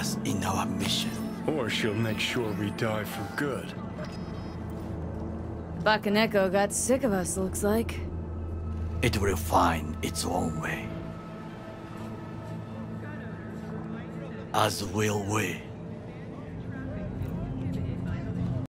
us in our mission. Or she'll make sure we die for good. Bakaneko got sick of us, looks like. It will find its own way. As will we.